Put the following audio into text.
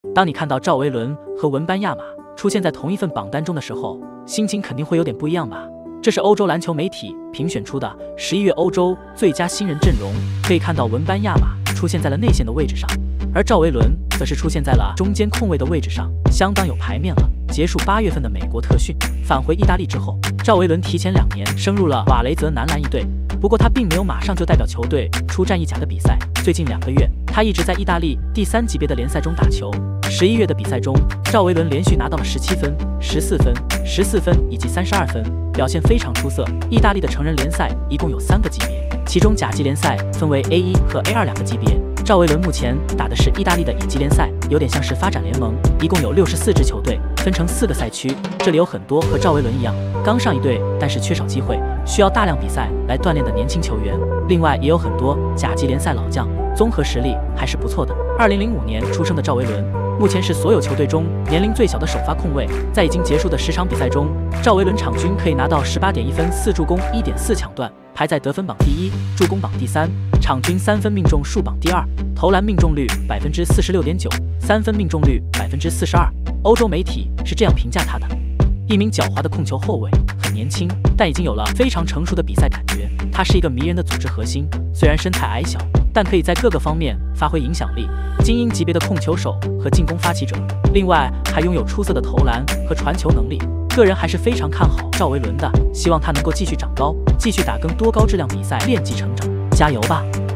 当你看到赵维伦和文班亚马出现在同一份榜单中的时候，心情肯定会有点不一样吧？这是欧洲篮球媒体评选出的11月欧洲最佳新人阵容，可以看到文班亚马出现在了内线的位置上，而赵维伦则是出现在了中间控卫的位置上，相当有排面了。结束8月份的美国特训，返回意大利之后，赵维伦提前2年升入了瓦雷泽男篮一队。不过他并没有马上就代表球队出战意甲的比赛，最近2个月他一直在意大利第3级别的联赛中打球。11月的比赛中，赵维伦连续拿到了17分、14分、14分以及32分，表现非常出色。意大利的成人联赛一共有3个级别，其中甲级联赛分为 A1 和 A2 2个级别。赵维伦目前打的是意大利的乙级联赛，有点像是发展联盟，一共有64支球队，分成4个赛区。这里有很多和赵维伦一样刚上一队，但是缺少机会，需要大量比赛来锻炼的年轻球员。另外也有很多甲级联赛老将，综合实力还是不错的。2005年出生的赵维伦，目前是所有球队中年龄最小的首发控卫。在已经结束的10场比赛中，赵维伦场均可以拿到18.1分、4助攻、1.4抢断，排在得分榜第1、助攻榜第3，场均3分命中数榜第2，投篮命中率46.9%，三分命中率42%。欧洲媒体是这样评价他的：一名狡猾的控球后卫，很年轻，但已经有了非常成熟的比赛感觉。他是一个迷人的组织核心，虽然身材矮小，但可以在各个方面发挥影响力，精英级别的控球手和进攻发起者。另外还拥有出色的投篮和传球能力。个人还是非常看好赵维伦的，希望他能够继续长高，继续打更多高质量比赛，练级成长。加油吧！